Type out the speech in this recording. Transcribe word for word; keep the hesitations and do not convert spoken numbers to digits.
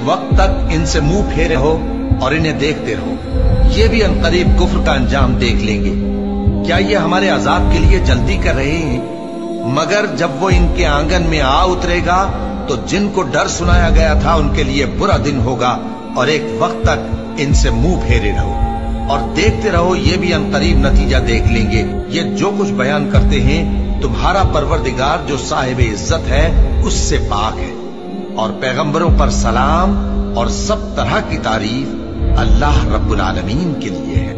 वक्त तक इनसे मुंह फेरे रहो और इन्हें देखते रहो। ये भी अनकरीब कुफ्र का अंजाम देख लेंगे। क्या ये हमारे अजाब के लिए जल्दी कर रहे हैं? मगर जब वो इनके आंगन में आ उतरेगा तो जिनको डर सुनाया गया था उनके लिए बुरा दिन होगा। और एक वक्त तक इनसे मुंह फेरे रहो और देखते रहो, ये भी अनकरीब नतीजा देख लेंगे। ये जो कुछ बयान करते हैं तुम्हारा परवरदिगार जो साहिब इज्जत है उससे पाक है। और पैगंबरों पर सलाम और सब तरह की तारीफ अल्लाह रब्बुल आलमीन के लिए है।